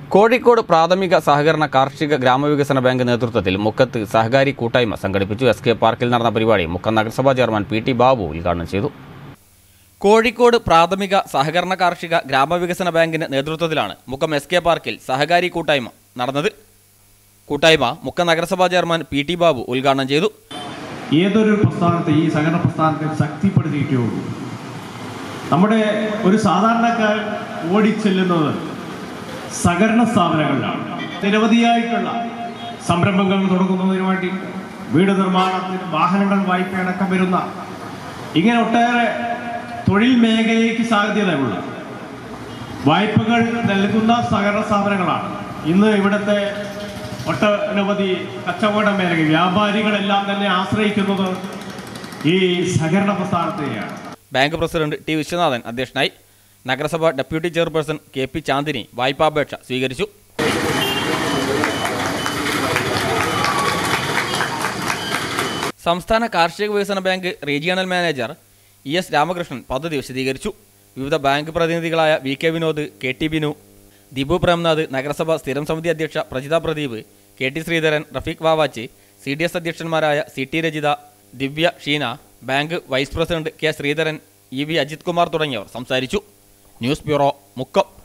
കോഴിക്കോട് പ്രാഥമിക സഹകരണ കാർഷിക ഗ്രാമവികസന ബാങ്ക് നേതൃത്വത്തിൽ മുക്കത്ത് സഹകാരി കൂട്ടായ്മ സംഘടിപ്പിച്ചു. എസ്.കെ. പാർക്കിൽ നടന്ന പരിപാടി മുക്കം നഗരസഭാ ചെയർമാൻ പി.ടി. ബാബു ഉദ്ഘാടനം ചെയ്തു. കോഴിക്കോട് പ്രാഥമിക സഹകരണ കാർഷിക ഗ്രാമവികസന ബാങ്കിന്റെ നേതൃത്വത്തിലാണ് മുക്കം എസ്.കെ. പാർക്കിൽ സഹകാരി കൂട്ടായ്മ നടന്നത്. കൂട്ടായ്മ മുക്കം നഗരസഭാ ചെയർമാൻ പി.ടി. ബാബു ഉദ്ഘാടനം ചെയ്തു. ഏതൊരു പ്രസ്ഥാനത്തെ ഈ സഹകരണ പ്രസ്ഥാനത്തെ ശക്തിപ്പെടുത്തിയിട്ടുള്ളൂ. നമ്മുടെ ഒരു സാധാരണക്കാർ ഓടിച്ചെല്ലുന്നത് സഹകരണ സ്ഥാപനങ്ങളിലാണ്. നിരവധിയായിട്ടുള്ള സംരംഭങ്ങൾ തുടങ്ങുന്നതിന് വേണ്ടി വീട് നിർമ്മാണത്തിന്, വാഹനങ്ങൾ വായ്പയടക്കം വരുന്ന ഇങ്ങനെ ഒട്ടേറെ തൊഴിൽ മേഖലയ്ക്ക് സാധ്യതയുള്ള വായ്പകൾ നൽകുന്ന സഹകരണ സ്ഥാപനങ്ങളാണ് ഇന്ന് ഇവിടുത്തെ ഒട്ടനവധി കച്ചവട മേഖല വ്യാപാരികളെല്ലാം തന്നെ ആശ്രയിക്കുന്നത് ഈ സഹകരണ പ്രസ്ഥാനത്തെയാണ്. Bank president T. വിശ്വനാഥൻ അധ്യക്ഷനായി. നഗരസഭ ഡെപ്യൂട്ടി ചെയർപേഴ്സൺ കെ.പി. ചാന്ദിനി വായ്പാപേക്ഷ സ്വീകരിച്ചു. സംസ്ഥാന കാർഷിക വികസന bank regional manager E S. Ramakrishnan പദ്ധതി വിശദീകരിച്ചു. വിവിധ ബാങ്ക് പ്രതിനിധികളായ വി.കെ. വിനോദ്, കെ.ടി. ബിനു, ദിബു പ്രേംനാഥ്, നഗരസഭ സ്ഥിരം സമിതി അധ്യക്ഷ പ്രജിത പ്രദീപ്, കെ.ടി. ശ്രീധരൻ, റഫീഖ് വാവാച്ചി, CDS അധ്യക്ഷന്മാരായ C.T. Rajitha, Divya, Sheena, bank vice president K. Sreedharan, E.V. Ajith Kumar തുടങ്ങിയവർ സംസാരിച്ചു. News bureau, Mukkam.